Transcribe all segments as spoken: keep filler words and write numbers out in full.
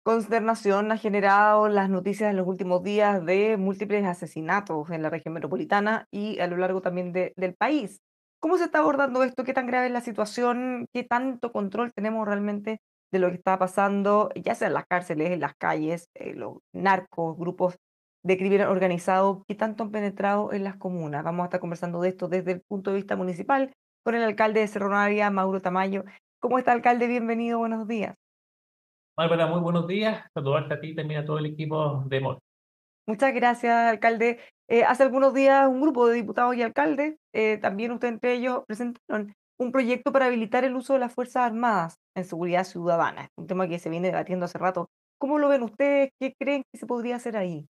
Consternación ha generado las noticias en los últimos días de múltiples asesinatos en la región metropolitana y a lo largo también de- del país. ¿Cómo se está abordando esto? ¿Qué tan grave es la situación? ¿Qué tanto control tenemos realmente de lo que está pasando, ya sea en las cárceles, en las calles, eh, los narcos, grupos de crimen organizado? ¿Qué tanto han penetrado en las comunas? Vamos a estar conversando de esto desde el punto de vista municipal con el alcalde de Cerro Navia, Mauro Tamayo. ¿Cómo está, alcalde? Bienvenido, buenos días. Bárbara, muy buenos días. Saludarte a ti y también a todo el equipo de MOL. Muchas gracias, alcalde. Eh, hace algunos días un grupo de diputados y alcaldes, eh, también usted entre ellos, presentaron un proyecto para habilitar el uso de las Fuerzas Armadas en seguridad ciudadana. Es un tema que se viene debatiendo hace rato. ¿Cómo lo ven ustedes? ¿Qué creen que se podría hacer ahí?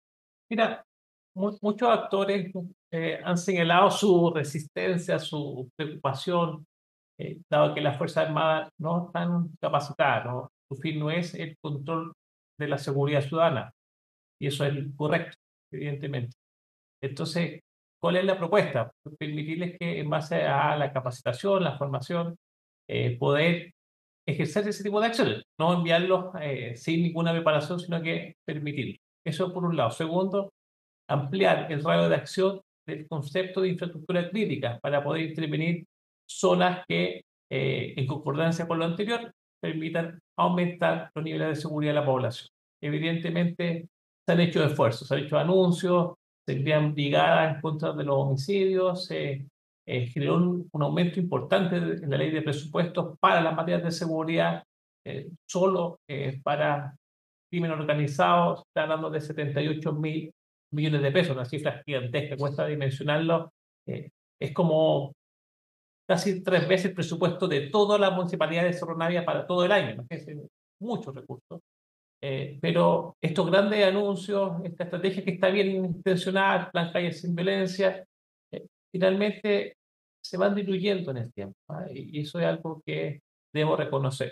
Mira, mu- muchos actores eh, han señalado su resistencia, su preocupación, eh, dado que las Fuerzas Armadas no están capacitadas, ¿no? Su fin no es el control de la seguridad ciudadana, y eso es correcto, evidentemente. Entonces, ¿cuál es la propuesta? Permitirles que en base a la capacitación, la formación, eh, poder ejercer ese tipo de acciones, no enviarlos eh, sin ninguna preparación, sino que permitirlo. Eso por un lado. Segundo, ampliar el radio de acción del concepto de infraestructura crítica para poder intervenir zonas que, eh, en concordancia con lo anterior, permitan aumentar los niveles de seguridad de la población. Evidentemente, se han hecho esfuerzos, se han hecho anuncios, se crean brigadas en contra de los homicidios, se eh, generó un, un aumento importante de- en la ley de presupuestos para las materias de seguridad, eh, solo eh, para crimen organizado, se está hablando de setenta y ocho mil millones de pesos, una cifra gigantesca, cuesta dimensionarlo. eh, es como casi tres veces el presupuesto de todas las municipalidades de Cerro Navia para todo el año, imagínense, muchos recursos. Eh, pero estos grandes anuncios, esta estrategia que está bien intencionada, el plan Calles sin Violencia, eh, finalmente se van diluyendo en el tiempo, ¿ah? Y y eso es algo que debo reconocer.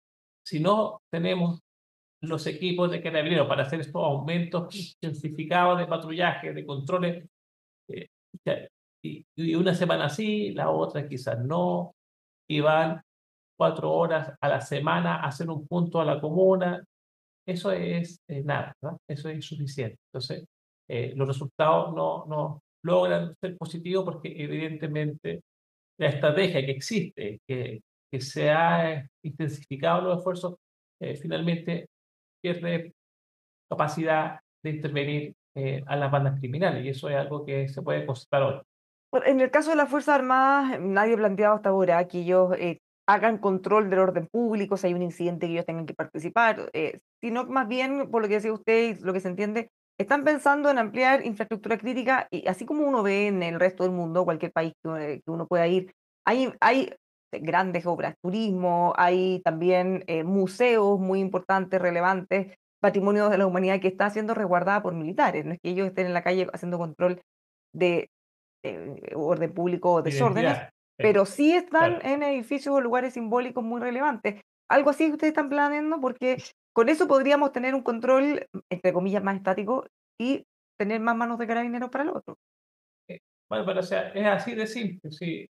Si no tenemos los equipos de carabineros para hacer estos aumentos intensificados de patrullaje, de controles, eh, ya, y, y una semana sí, la otra quizás no, y van cuatro horas a la semana a hacer un punto a la comuna, eso es eh, nada, ¿no? Eso es insuficiente. Entonces, eh, los resultados no, no logran ser positivos porque evidentemente la estrategia que existe, que, que se ha intensificado los esfuerzos, eh, finalmente pierde capacidad de intervenir eh, a las bandas criminales, y eso es algo que se puede constatar hoy. Bueno, en el caso de las Fuerzas Armadas, nadie ha planteado hasta ahora que ellos eh, hagan control del orden público, si hay un incidente que ellos tengan que participar, eh, sino más bien, por lo que decía usted y lo que se entiende, están pensando en ampliar infraestructura crítica y así como uno ve en el resto del mundo, cualquier país que, eh, que uno pueda ir, hay, hay grandes obras, turismo, hay también eh, museos muy importantes, relevantes, patrimonio de la humanidad que está siendo resguardada por militares, no es que ellos estén en la calle haciendo control de eh, orden público o desórdenes, Identidad, eh, pero sí están claro. en edificios o lugares simbólicos muy relevantes. Algo así que ustedes están planeando, porque con eso podríamos tener un control, entre comillas, más estático y tener más manos de carabineros para el otro. Eh, bueno, pero o sea, es así de simple. Sí.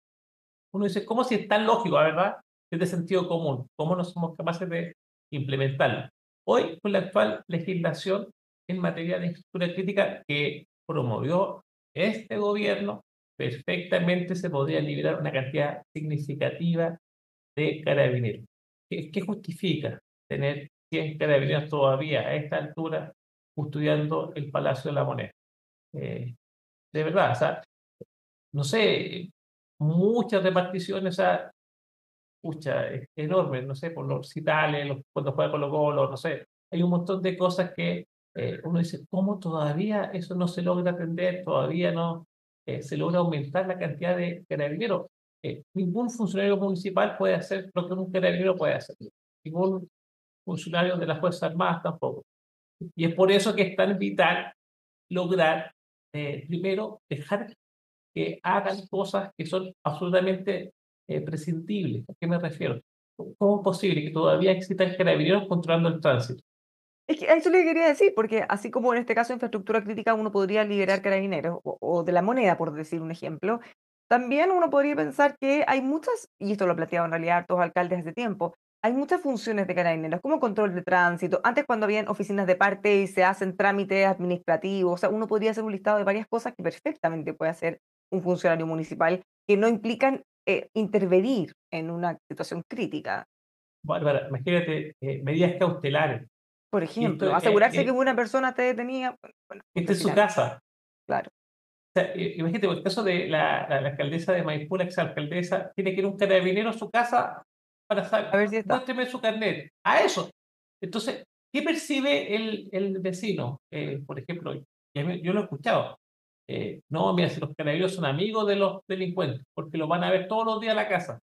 Uno dice, ¿cómo si es tan lógico, la verdad? Es de sentido común. ¿Cómo no somos capaces de implementarlo? Hoy, con la actual legislación en materia de infraestructura crítica que promovió este gobierno, perfectamente se podría liberar una cantidad significativa de carabineros. ¿Qué, qué justifica tener cien carabineros todavía a esta altura custodiando el Palacio de la Moneda? Eh, de verdad, o sea, no sé, muchas reparticiones, o sea, pucha, es enorme, no sé, por los citales, los, cuando juega con los golos, no sé, hay un montón de cosas que eh, uno dice, ¿cómo todavía eso no se logra atender? Todavía no eh, se logra aumentar la cantidad de carabineros. Eh, ningún funcionario municipal puede hacer lo que un carabinero puede hacer, ningún funcionario de las Fuerzas Armadas tampoco. Y es por eso que es tan vital lograr, eh, primero, dejar que hagan cosas que son absolutamente eh, prescindibles. ¿A qué me refiero? ¿Cómo es posible que todavía existan carabineros controlando el tránsito? Es que a eso le quería decir, porque así como en este caso infraestructura crítica uno podría liberar carabineros o, o de la moneda, por decir un ejemplo, también uno podría pensar que hay muchas, y esto lo ha planteado en realidad todos alcaldes hace tiempo, hay muchas funciones de carabineros, como control de tránsito. Antes, cuando habían oficinas de parte y se hacen trámites administrativos, o sea, uno podría hacer un listado de varias cosas que perfectamente puede hacer un funcionario municipal que no implican eh, intervenir en una situación crítica. Bárbara, imagínate, eh, medidas cautelares. Por Y esto ejemplo, es, asegurarse que es- una persona esté detenida, bueno, bueno, por está en decir su algo, casa. claro. O sea, i- imagínate, por el caso de la, la, la alcaldesa de Maipú, la exalcaldesa, tiene que ir un carabinero a su casa para A saber, ver si está. muéstreme su carnet. A eso. Entonces, ¿qué percibe el, el vecino? Eh, por ejemplo, y a mí- yo lo he escuchado. Eh, no, mira, si los carabineros son amigos de los delincuentes, porque los van a ver todos los días a la casa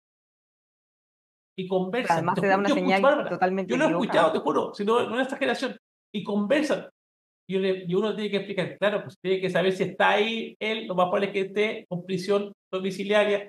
y conversan. Además, Te se da ju- una yo escucho, señal Bárbara, totalmente yo lo he equivocada. escuchado, te juro, si no, no es esta generación, y conversan. Y, uno, y uno tiene que explicar, claro, pues tiene que saber si está ahí él, lo más probable es que esté con prisión domiciliaria.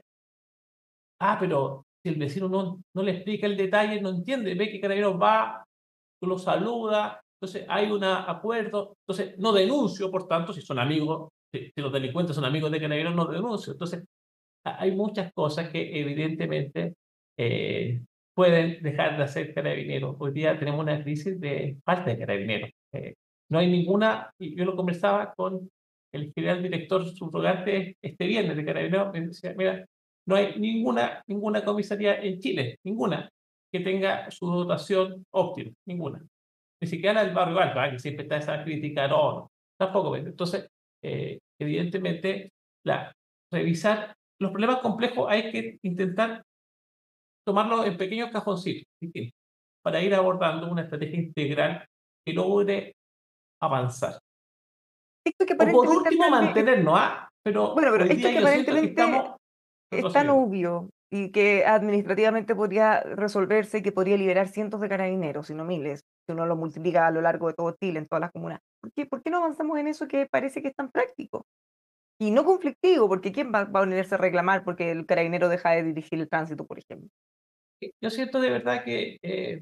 Ah, pero si el vecino no, no le explica el detalle, no entiende, ve que Carabineros va, lo saluda, entonces hay un acuerdo, entonces no denuncio, por tanto, si son amigos, si, si los delincuentes son amigos de Carabineros, no denuncio. Entonces, ha- hay muchas cosas que evidentemente eh, pueden dejar de hacer Carabineros. Hoy día tenemos una crisis de falta de Carabineros. Eh, no hay ninguna, y yo lo conversaba con el general director subrogante este viernes de Carabineros, me decía, mira, no hay ninguna, ninguna comisaría en Chile, ninguna, que tenga su dotación óptima, ninguna. Ni siquiera la del barrio alto, ah, que siempre está esa crítica, no, no, tampoco. ¿Ves? Entonces, eh, evidentemente, la, revisar los problemas complejos hay que intentar tomarlos en pequeños cajoncitos distintos, para ir abordando una estrategia integral que logre avanzar. Esto que O por aparentemente, último, alcalde, es- mantenernos, ¿ah? Pero bueno, pero hoy esto día que yo siento que aparentemente estamos es tan retrocediendo. obvio y que administrativamente podría resolverse y que podría liberar cientos de carabineros, si no miles, si uno lo multiplica a lo largo de todo Chile, en todas las comunas. ¿Por qué, por qué no avanzamos en eso que parece que es tan práctico? Y no conflictivo, porque ¿quién va, va a ponerse a reclamar porque el carabinero deja de dirigir el tránsito, por ejemplo? Yo siento de verdad que eh,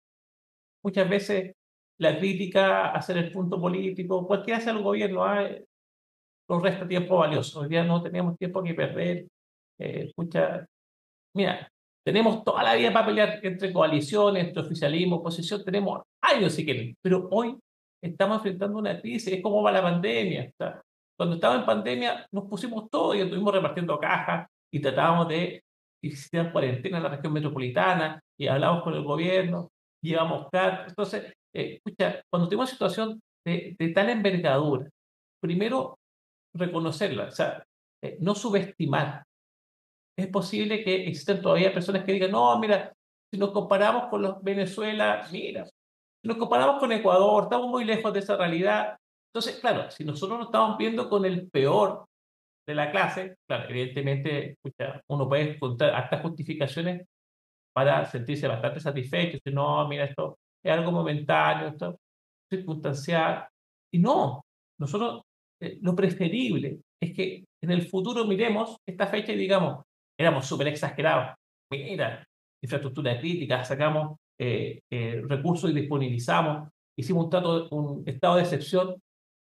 muchas veces la crítica, hacer el punto político, cualquiera sea el gobierno, ¿ah? Nos resta tiempo valioso. Hoy día no tenemos tiempo que perder. Eh, pucha, mira, tenemos toda la vida para pelear entre coaliciones, entre oficialismo, oposición, tenemos años si quieren, pero hoy estamos enfrentando una crisis, es como va la pandemia. O sea, cuando estaba en pandemia nos pusimos todos y estuvimos repartiendo cajas y tratábamos de existir cuarentena en la región metropolitana y hablamos con el gobierno, llevamos cartas. Entonces, eh, escucha, cuando tenemos una situación de, de tal envergadura, primero reconocerla, o sea, eh, no subestimar. Es posible que existan todavía personas que digan, no, mira, si nos comparamos con los Venezuela, mira, si nos comparamos con Ecuador, estamos muy lejos de esa realidad. Entonces, claro, si nosotros nos estamos viendo con el peor de la clase, claro, evidentemente, escucha, uno puede encontrar hartas justificaciones para sentirse bastante satisfecho, decir, no, mira, esto es algo momentáneo, esto es circunstancial. Y no, nosotros, eh, lo preferible es que en el futuro miremos esta fecha y digamos, éramos súper exagerados. Mira, infraestructura crítica, sacamos eh, eh, recursos y disponibilizamos, hicimos un, trato, un estado de excepción.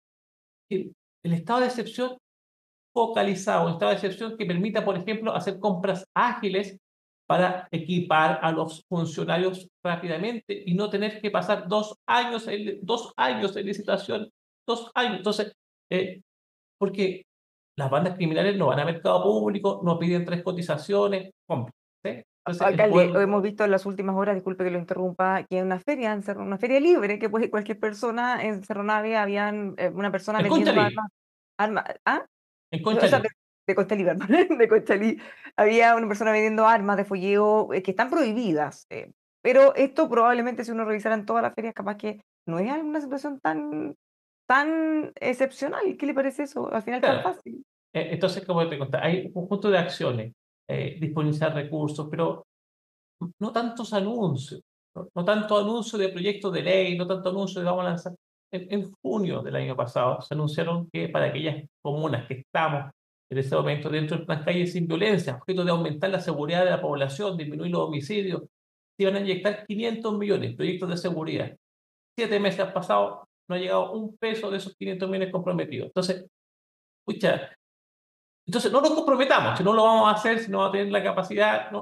El, el estado de excepción focalizado, un estado de excepción que permita, por ejemplo, hacer compras ágiles para equipar a los funcionarios rápidamente y no tener que pasar dos años en, dos años en licitación, dos años. Entonces, eh, porque las bandas criminales no van a mercado público, no piden tres cotizaciones, compran. ¿Sí? Entonces, el Alcalde, poder, hemos visto en las últimas horas, disculpe que lo interrumpa, que en una feria, en Cerro- una feria libre, que puede ir cualquier persona, en Cerro Navia habían eh, una persona el vendiendo Conchalí, armas, armas, ¿ah? el O sea, de, Conchalí. de Conchalí, perdón, de Conchalí, había una persona vendiendo armas de folleo eh, que están prohibidas, eh, pero esto probablemente si uno revisara en todas las ferias, capaz que no es alguna situación tan, tan excepcional. ¿Qué le parece eso? Al final tan Claro, fácil. eh, entonces, como te contaba, hay un conjunto de acciones, eh, disponibilizar recursos, pero no tantos anuncios, no, no tanto anuncio de proyectos de ley, no tanto anuncio de vamos a lanzar. En, en junio del año pasado se anunciaron que para aquellas comunas que estamos en ese momento dentro de unas calles sin violencia, objeto de aumentar la seguridad de la población, disminuir los homicidios, se iban a inyectar quinientos millones, proyectos de seguridad. Siete meses han pasado, no ha llegado un peso de esos quinientos millones comprometidos. Entonces, escucha, entonces no nos comprometamos, si no lo vamos a hacer, si no vamos a tener la capacidad, no,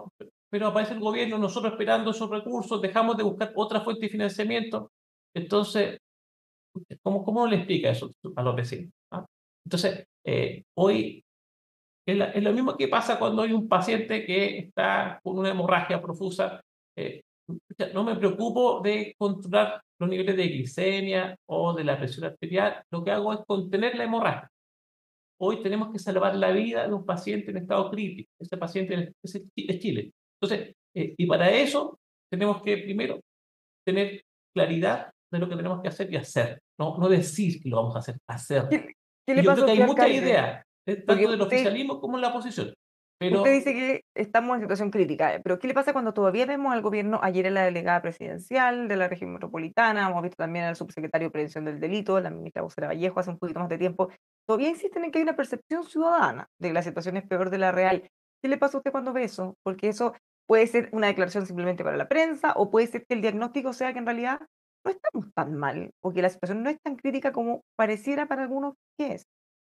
pero aparece el gobierno, nosotros esperando esos recursos, dejamos de buscar otra fuente de financiamiento. Entonces, ¿cómo, cómo le explica eso a los vecinos? ¿Ah? Entonces, eh, hoy es, la- es lo mismo que pasa cuando hay un paciente que está con una hemorragia profusa. eh, ya no me preocupo de controlar los niveles de glicemia o de la presión arterial, lo que hago es contener la hemorragia. Hoy tenemos que salvar la vida de un paciente en estado crítico. Ese paciente es, es es Chile. Entonces, eh, y para eso tenemos que primero tener claridad de lo que tenemos que hacer y hacer. No, no decir que lo vamos a hacer, hacer. ¿Qué, qué Y le yo pasa creo a que hay usted, muchas alcalde? ideas, eh, Porque tanto del usted oficialismo como en la oposición. Usted Pero dice que estamos en situación crítica, eh, pero ¿qué le pasa cuando todavía vemos al gobierno ayer en la delegada presidencial de la región metropolitana? Hemos visto también al subsecretario de Prevención del Delito, la ministra vocera Vallejo hace un poquito más de tiempo. Todavía insisten en que hay una percepción ciudadana de que la situación es peor de la real. ¿Qué le pasa a usted cuando ve eso? Porque eso puede ser una declaración simplemente para la prensa o puede ser que el diagnóstico sea que en realidad no estamos tan mal o que la situación no es tan crítica como pareciera para algunos que es.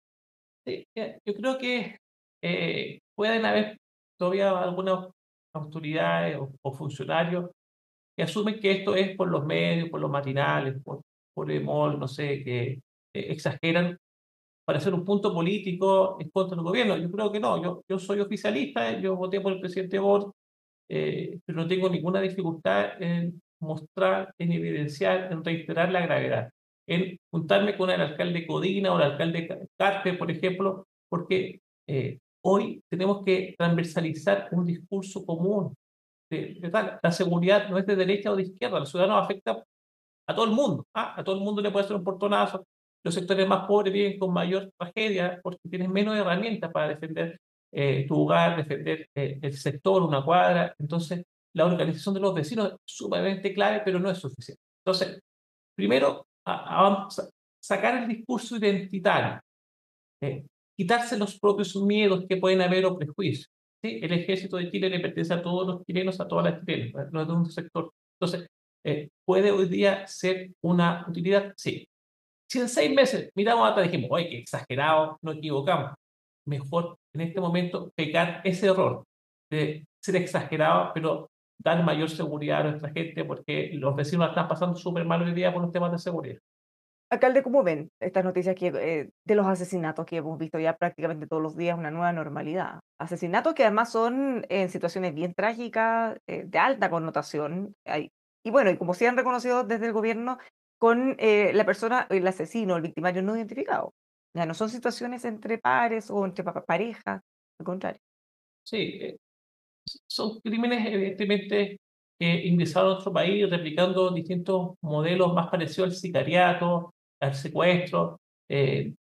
sí, eh, yo creo que eh, pueden haber todavía algunas autoridades o, o funcionarios que asumen que esto es por los medios, por los matinales, por, por el mall, no sé, que eh, exageran para hacer un punto político en contra del gobierno. Yo creo que no, yo, yo soy oficialista, yo voté por el presidente Boric, eh, pero no tengo ninguna dificultad en mostrar, en evidenciar, en reiterar la gravedad, en juntarme con el alcalde Codina o el alcalde Ca- Carpe, por ejemplo, porque eh, hoy tenemos que transversalizar un discurso común. De, de tal, la seguridad no es de derecha o de izquierda, los ciudadanos afecta a todo el mundo. ¿Ah? A todo el mundo le puede hacer un portonazo. Los sectores más pobres viven con mayor tragedia porque tienen menos herramientas para defender eh, tu hogar, defender eh, el sector, una cuadra. Entonces, la organización de los vecinos es sumamente clave, pero no es suficiente. Entonces, primero, a- a- sa- sacar el discurso identitario, eh, quitarse los propios miedos que pueden haber o prejuicios. ¿Sí? El ejército de Chile le pertenece a todos los chilenos, a todas las chilenas, no es de un sector. Entonces, eh, ¿puede hoy día ser una utilidad? Sí. Si en seis meses miramos atrás y dijimos, oye, qué exagerado, nos equivocamos, mejor en este momento pecar ese error de ser exagerado, pero dar mayor seguridad a nuestra gente, porque los vecinos la están pasando súper mal hoy día por los temas de seguridad. Alcalde, ¿cómo ven estas noticias que, eh, de los asesinatos que hemos visto ya prácticamente todos los días, una nueva normalidad? Asesinatos que además son en situaciones bien trágicas, eh, de alta connotación. Hay- y bueno, y como se han reconocido desde el gobierno, con eh, la persona, el asesino, el victimario no identificado. Ya no son situaciones entre pares o entre pa- parejas, al contrario. Sí, eh, son crímenes evidentemente que ingresaron a nuestro país replicando distintos modelos más parecidos al sicariato, al secuestro, eh,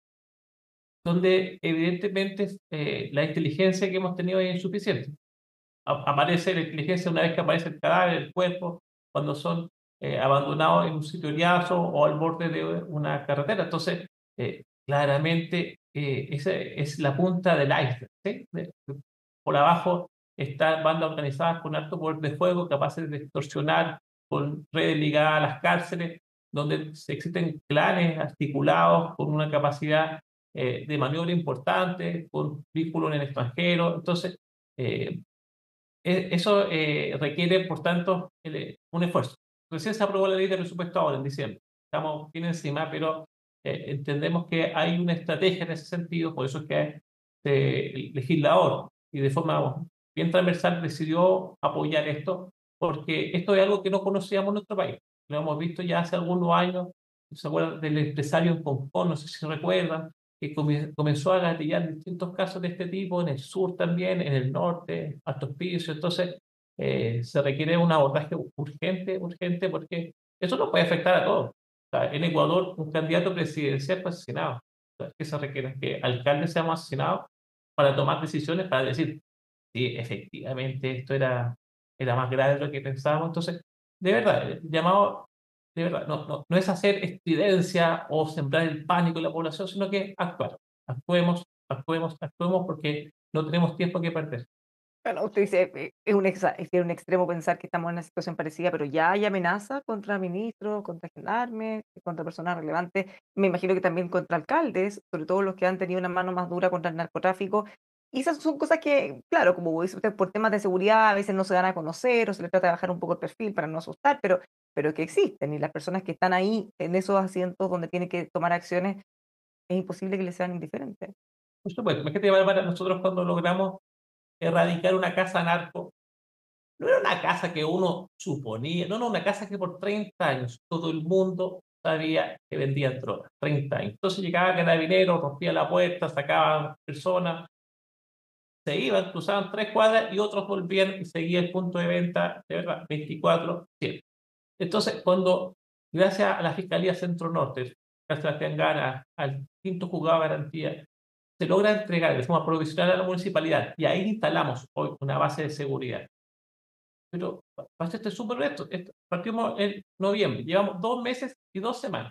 donde evidentemente eh, la inteligencia que hemos tenido es insuficiente. A- aparece la inteligencia una vez que aparece el cadáver, el cuerpo, cuando son eh, abandonados en un sitio llazo o al borde de una carretera. Entonces, eh, claramente, eh, esa es la punta del iceberg. ¿Sí? De- de- por abajo están bandas organizadas con alto poder de fuego, capaces de extorsionar, con redes ligadas a las cárceles, donde se existen clanes articulados con una capacidad eh, de maniobra importante, con vínculos en el extranjero. Entonces, eh, e- eso eh, requiere, por tanto, el- un esfuerzo. Recién se aprobó la ley de presupuesto ahora, en diciembre. Estamos bien encima, pero eh, entendemos que hay una estrategia en ese sentido, por eso es que eh, el legislador, y de forma bien transversal, decidió apoyar esto, porque esto es algo que no conocíamos en nuestro país. Lo hemos visto ya hace algunos años. ¿Se acuerdan del empresario en Hong Kong? No sé si recuerdan que come- comenzó a gatillar distintos casos de este tipo en el sur también, en el norte, Altos Pisos. Entonces, eh, se requiere un abordaje urgente, urgente, porque eso nos puede afectar a todos. O sea, en Ecuador, un candidato presidencial fue asesinado. O sea, ¿qué se requiere? Que alcaldes seamos asesinados para tomar decisiones, para decir, sí, efectivamente, esto era, era más grave de lo que pensábamos. Entonces, de verdad, el llamado, de verdad, no, no, no es hacer estridencia o sembrar el pánico en la población, sino que actuar. Actuemos, actuemos, actuemos porque no tenemos tiempo que perder. Bueno, usted dice, eh, es un, exa- es un extremo pensar que estamos en una situación parecida, pero ya hay amenaza contra ministros, contra gendarmes, contra personas relevantes. Me imagino que también contra alcaldes, sobre todo los que han tenido una mano más dura contra el narcotráfico. Y esas son cosas que, claro, como dice usted, por temas de seguridad a veces no se dan a conocer o se le trata de bajar un poco el perfil para no asustar, pero, pero que existen y las personas que están ahí en esos asientos donde tienen que tomar acciones, es imposible que les sean indiferentes. Por supuesto, imagínate, Bárbara, nosotros cuando logramos erradicar una casa narco, no era una casa que uno suponía, no, no, una casa que por treinta años todo el mundo sabía que vendían drogas, treinta años. Entonces llegaba Carabineros, rompía la puerta, sacaban personas, se iban, cruzaban tres cuadras y otros volvían y seguía el punto de venta, de verdad, veinticuatro siete. Entonces, cuando, gracias a la Fiscalía Centro Norte, gracias a Sebastián Gana, al quinto juzgado de garantía, se logra entregar de forma provisional a la municipalidad y ahí instalamos hoy una base de seguridad. Pero, para serte súper honesto, esto- partimos en noviembre, llevamos dos meses y dos semanas.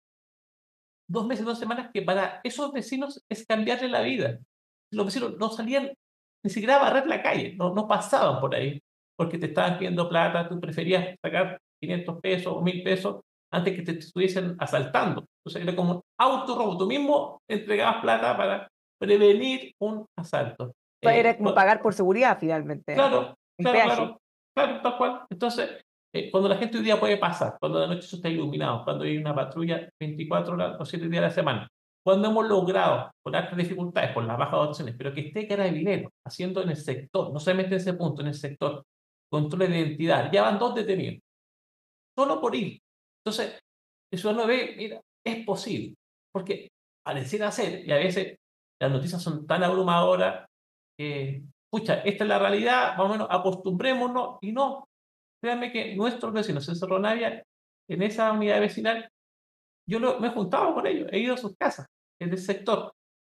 Dos meses y dos semanas que para esos vecinos es cambiarle la vida. Los vecinos no salían ni siquiera a barrer la calle, no, no pasaban por ahí, porque te estaban pidiendo plata, tú preferías sacar quinientos pesos o mil pesos antes que te estuviesen asaltando. Entonces era como un autorrobo, tú mismo entregabas plata para prevenir un asalto. Era Eh, como pagar por seguridad finalmente, Claro, un claro, peaje. claro, claro, tal cual. Entonces, eh, cuando la gente hoy día puede pasar, cuando de noche eso está iluminado, cuando hay una patrulla veinticuatro horas o siete días a la semana, cuando hemos logrado, con altas dificultades, por las bajas dotaciones, pero que esté Carabinero haciendo en el sector, no solamente en ese punto, en el sector, control de identidad, ya van dos detenidos, solo por ir. Entonces, el ciudadano ve, mira, es posible, porque pareciera ser, y a veces las noticias son tan abrumadoras, que, pucha, esta es la realidad, más o menos acostumbrémonos, y no, créanme que nuestros vecinos en Cerro Navia, en esa unidad vecinal, yo lo- me he juntado con ellos, he ido a sus casas, en el sector,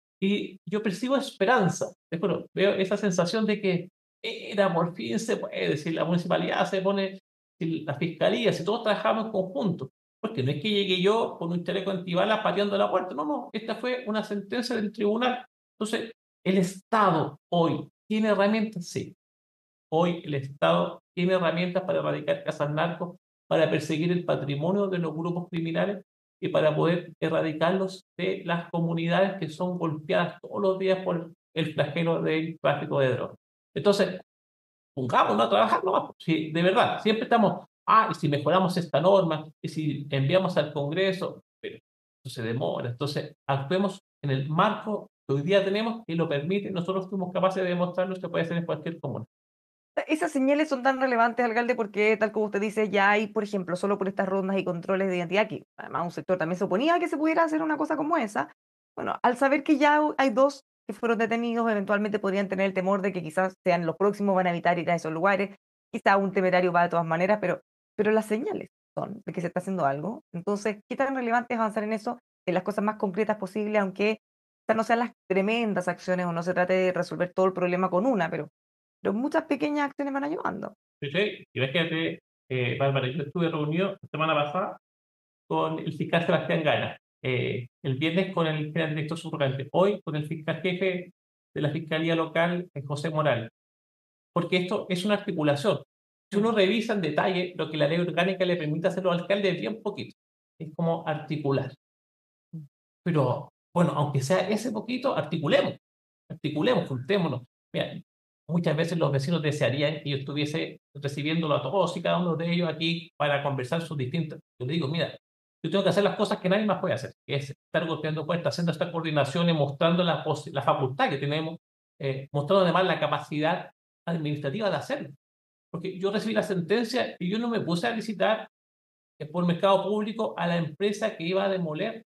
y yo percibo esperanza, te juro, veo esa sensación de que era, por fin se puede, si la municipalidad se pone, si la fiscalía, si todos trabajamos en conjunto, porque no es que llegue yo con un chaleco antibalas pateando la puerta, no, no, esta fue una sentencia del tribunal. Entonces, el Estado hoy tiene herramientas, sí, hoy el Estado tiene herramientas para erradicar casas narcos, para perseguir el patrimonio de los grupos criminales y para poder erradicarlos de las comunidades que son golpeadas todos los días por el flagelo del tráfico de drogas. Entonces, pongámonos a trabajar nomás, pues, si de verdad, siempre estamos, ah, y si mejoramos esta norma, y si enviamos al Congreso, pero eso se demora. Entonces, actuemos en el marco que hoy día tenemos y lo permite. Nosotros fuimos capaces de demostrarlo que puede ser en cualquier comuna. Esas señales son tan relevantes, alcalde, porque tal como usted dice, ya hay, por ejemplo, solo por estas rondas y controles de identidad, que además un sector también se oponía a que se pudiera hacer una cosa como esa. Bueno, al saber que ya hay dos que fueron detenidos, eventualmente podrían tener el temor de que quizás sean los próximos, van a evitar ir a esos lugares. Quizá un temerario va de todas maneras, pero, pero las señales son de que se está haciendo algo. Entonces, ¿qué tan relevante es avanzar en eso, en las cosas más concretas posibles, aunque quizás no sean las tremendas acciones o no se trate de resolver todo el problema con una, pero pero muchas pequeñas acciones van ayudando. Sí, sí, y fíjate, eh, Bárbara, yo estuve reunido la semana pasada con el fiscal Sebastián Gana, eh, el viernes con el general director subrogante, hoy con el fiscal jefe de la Fiscalía Local, eh, José Morales, porque esto es una articulación. Si Mm, uno revisa en detalle lo que la ley orgánica le permite hacer a los alcaldes, es bien poquito, es como articular. mm. Pero bueno, aunque sea ese poquito, articulemos, articulemos, juntémonos. Mira, muchas veces los vecinos desearían que yo estuviese recibiéndolo a todos y cada uno de ellos aquí para conversar sus distintas. Yo le digo, mira, yo tengo que hacer las cosas que nadie más puede hacer, que es estar golpeando puertas, haciendo esta coordinación y mostrando la, pos- la facultad que tenemos, eh, mostrando además la capacidad administrativa de hacerlo. Porque yo recibí la sentencia y yo no me puse a visitar eh, por mercado público a la empresa que iba a demoler.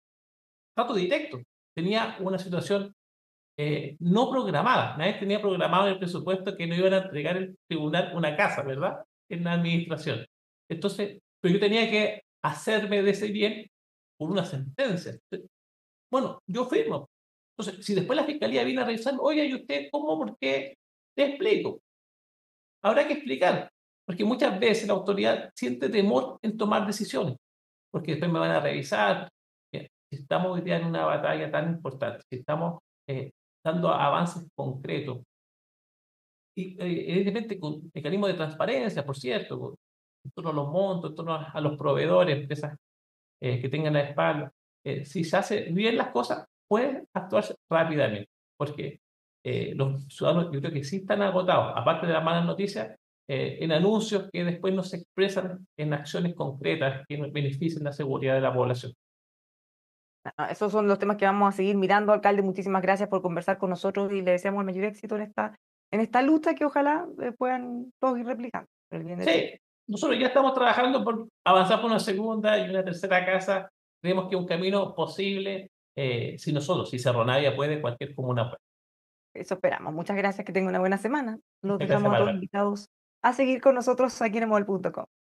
Trato directo. Tenía una situación eh, no programada. Nadie tenía programado en el presupuesto que no iban a entregar el tribunal una casa, ¿verdad? En la administración. Entonces, pero yo tenía que hacerme de ese bien por una sentencia. Bueno, yo firmo. Entonces, si después la fiscalía viene a revisar, oye, ¿y usted cómo? ¿Por qué? Te explico. Habrá que explicar, porque muchas veces la autoridad siente temor en tomar decisiones, porque después me van a revisar. Eh, Si estamos hoy día en una batalla tan importante, si estamos eh, dando avances concretos, y eh, evidentemente con mecanismos de transparencia, por cierto, con- en torno a los montos, en torno a, a los proveedores, empresas eh, que tengan la espalda, eh, si se hace bien las cosas, pueden actuarse rápidamente, porque eh, los ciudadanos yo creo que sí están agotados, aparte de las malas noticias, eh, en anuncios que después no se expresan en acciones concretas que beneficien la seguridad de la población. Ah, esos son los temas que vamos a seguir mirando, alcalde. Muchísimas gracias por conversar con nosotros y le deseamos el mayor éxito en esta, en esta lucha que ojalá eh, puedan todos ir replicando por el bien de Chile. Sí, nosotros ya estamos trabajando por avanzar por una segunda y una tercera casa. Creemos que es un camino posible, eh, si nosotros, si Cerro Navia puede, cualquier comuna puede. Eso esperamos. Muchas gracias, que tenga una buena semana. Los Muchas gracias, dejamos a todos Bárbara. invitados a seguir con nosotros aquí en emol punto com.